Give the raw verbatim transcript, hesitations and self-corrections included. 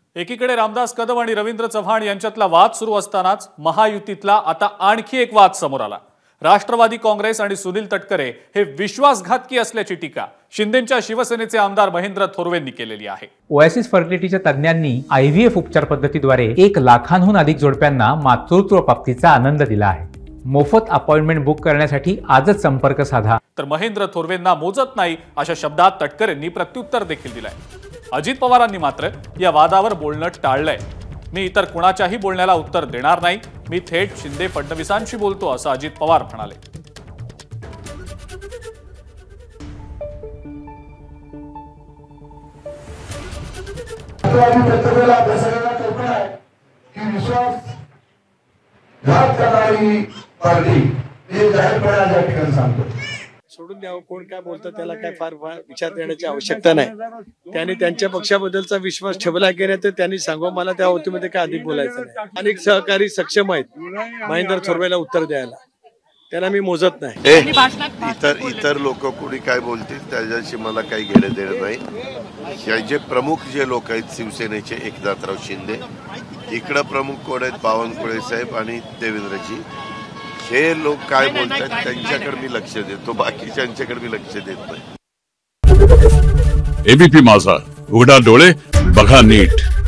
एकीकडे रामदास कदम आणि रवींद्र चव्हाण यांच्यातला वाद सुरू असतानाच महायुतीतला आता आणखी एक वाद समोर आला। राष्ट्रवादी काँग्रेस आणि सुनील तटकरे हे विश्वासघातकी असल्याची टीका शिंदेंच्या शिवसेनेचे आमदार महेंद्र थोरवेंनी केलेली आहे। ओएसिस फर्टिलिटीच्या तज्ञांनी आयव्हीएफ उपचार पद्धतीद्वारे एक लाखांहून अधिक जोडप्यांना मातृत्व प्राप्तीचा आनंद दिला आहे। मोफत अपॉइंटमेंट बुक करण्यासाठी आजच संपर्क साधा। तर महेंद्र थोरवेंना मोजत नाही अशा शब्दात तटकरेंनी प्रत्युत्तर देखील दिलंय। अजित पवारांनी मात्र या वादावर बोलणं टाळलंय। मी इतर कुणाच्याही बोलण्याला उत्तर देणार नाही, मी थेट शिंदे फडणवीसांशी बोलतो असं अजित पवार म्हणाले। सोडून द्यावं, कोण काय बोलतं त्याला काय फार फार विचार देण्याची आवश्यकता नाही। त्यांनी त्यांच्या पक्षाबद्दलचा विश्वास ठेवला की नाही तर त्यांनी सांगू, मला त्या वतीमध्ये काय अधिक बोलायचं नाही। अनेक सहकारी सक्षम आहेत महेंद्र थोरवेला उत्तर द्यायला, त्यांना मी मोजत नाही। इतर इतर लोक कोणी काय बोलतील त्याच्याशी मला काही घेणं देणं नाही। हे जे प्रमुख जे लोक आहेत शिवसेनेचे एकनाथराव शिंदे, इकडं प्रमुख कोण आहेत बावनकुळे साहेब आणि देवेंद्रजी, हे लोक काय बोलतात त्यांच्याकडे मी लक्ष देतो, बाकीच्यांच्याकडे मी लक्ष देत नाही। एबीपी माझा, उघडा डोळे बघा नीट।